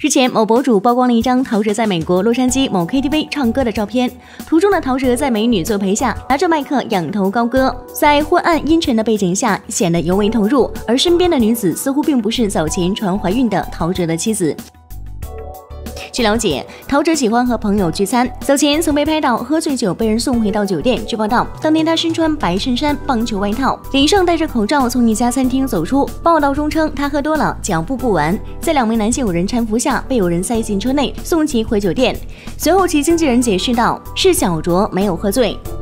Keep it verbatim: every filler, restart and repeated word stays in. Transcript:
日前，某博主曝光了一张陶喆在美国洛杉矶某 K T V 唱歌的照片，图中的陶喆在美女作陪下，拿着麦克仰头高歌，在昏暗阴沉的背景下显得尤为投入，而身边的女子似乎并不是早前传怀孕的陶喆的妻子。据了解，陶喆喜欢和朋友聚餐，早前曾被拍到喝醉酒被人送回到酒店。据报道，当天他身穿白衬衫、棒球外套，脸上戴着口罩，从一家餐厅走出。报道中称他喝多了，脚步不稳，在两名男性友人搀扶下，被有人塞进车内送其回酒店。随后其经纪人解释道，是小酌，没有喝醉。